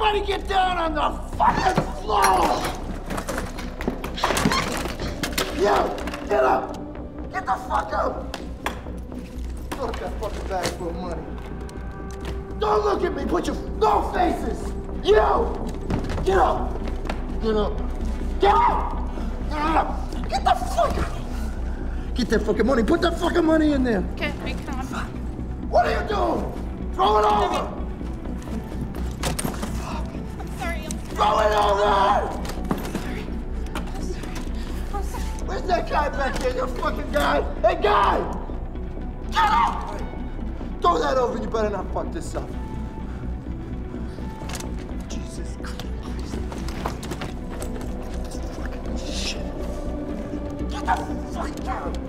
Everybody get down on the fucking floor! Yo, get up! Get the fuck up! Look that fucking bag full of money. Don't look at me, put your no faces! You! Get up! Get up! Get up! Get up! Get the fuck up! Get that fucking money, put that fucking money in there! Okay, come on. What are you doing? Throw it over! Throw it over! I'm sorry. Where's that guy back there? You fucking guy! Hey, guy! Get up! Throw that over. You better not fuck this up. Jesus Christ. This fucking shit. Get the fuck down!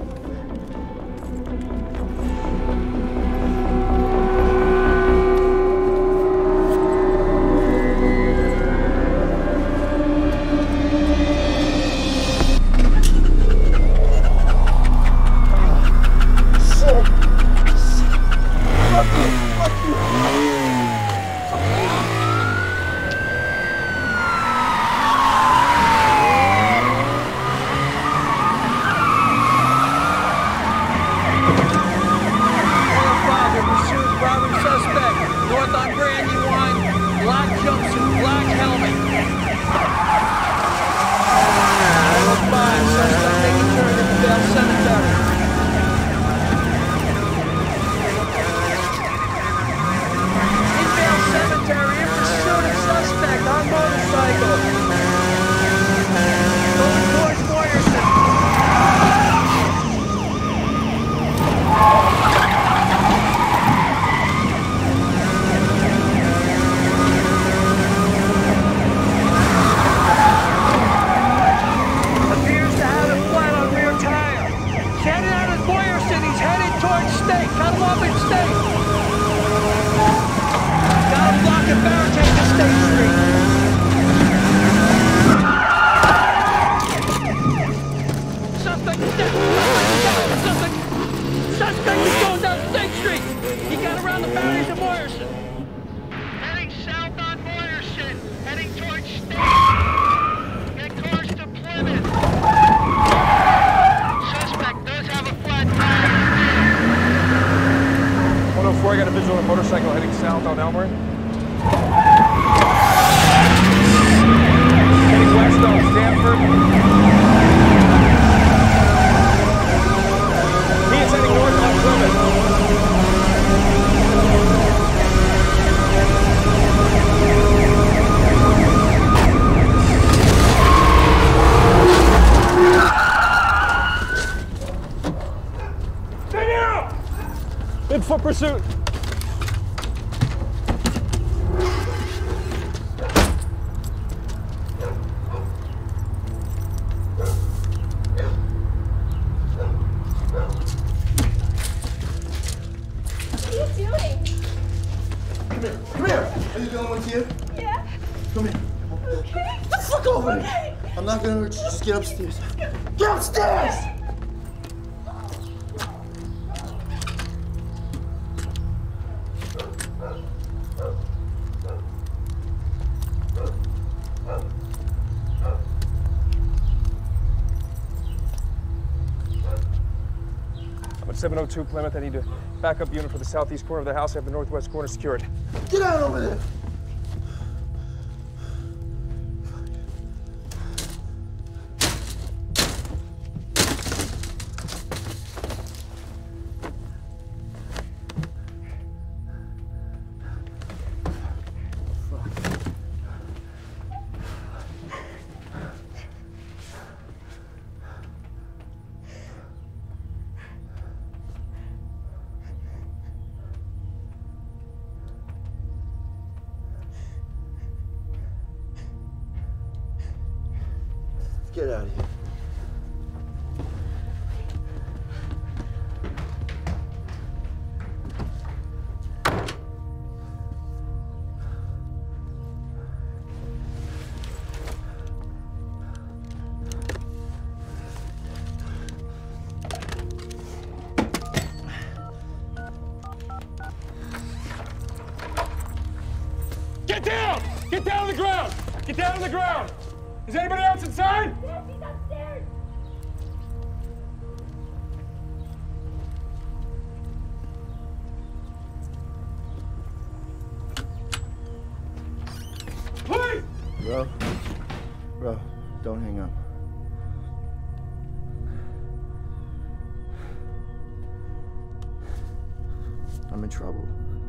Foot pursuit. What are you doing? Come here. Come here. Are you the only one here? Yeah. Come here. Okay. Get the fuck over there. I'm not gonna hurt you. Just get upstairs. Get upstairs! I'm at 702 Plymouth. I need a backup unit for the southeast corner of the house. I have the northwest corner secured. Get out over there. Get out of here. Get down! Get down! Get down on the ground! Is anybody else inside? Yes, he's upstairs. Please! Bro, don't hang up. I'm in trouble.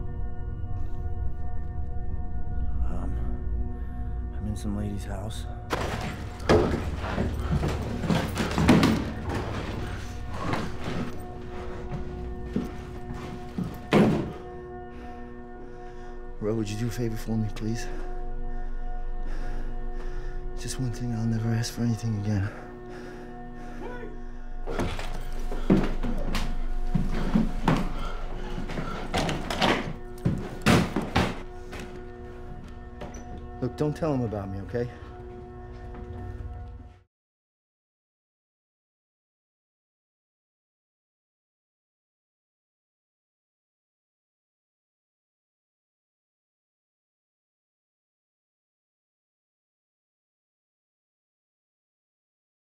I'm in some lady's house. Ro, would you do a favor for me, please? Just one thing, I'll never ask for anything again. Look, don't tell him about me, okay?